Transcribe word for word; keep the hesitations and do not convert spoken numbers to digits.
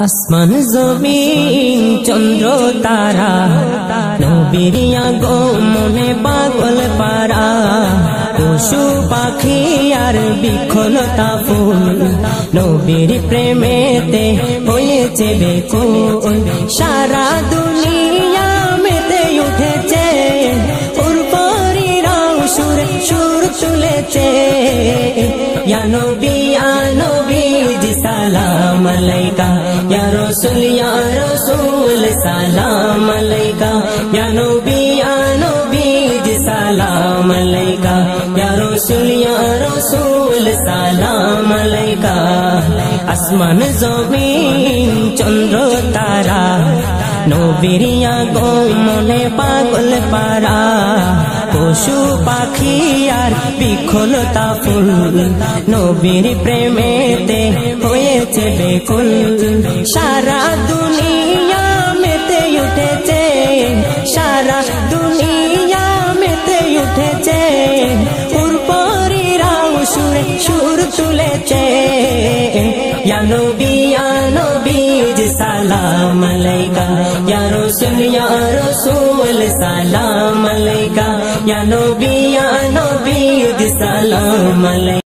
আসমান জমিন চন্দ্র তারা নবীরিয়া গো মনে পাগল পারা পশু পাখি আর বিখলতা ফুল নবীর প্রেমেতে হয়েছে বেকুল সারা দুনিয়া মেতে উঠেছে উর্বরীরাও সুর সুর তুলেছে ইয়া নবী ইয়া নবী জি সালাম আলাইকা ইয়া রাসূল ইয়া রাসূল সালাম আলাইকা ইয়া নবী ইয়া নবী জি সালাম আলাইকা ইয়া রাসূল ইয়া রাসূল সালাম আলাইকা আসমান জমিন চন্দ্র তারা নবীরিয়া গো মনে পাগল পারা পশু পাখি আর বিখলতা ফুল নবীর প্রেমেতে হয়েছে বেকুল সারা দুনিয়া মেতে উঠেছে সারা দুনিয়া মেতে উঠেছে উর্বরীরাও সুরে সুর তুলেছে ইয়া নবী ইয়া নবী জি সালাম আলাইকা ইয়া রাসূল ইয়া রাসূল সালাম আলাইকা ইয়া নবী ইয়া নবী জি সালাম আলাইকা।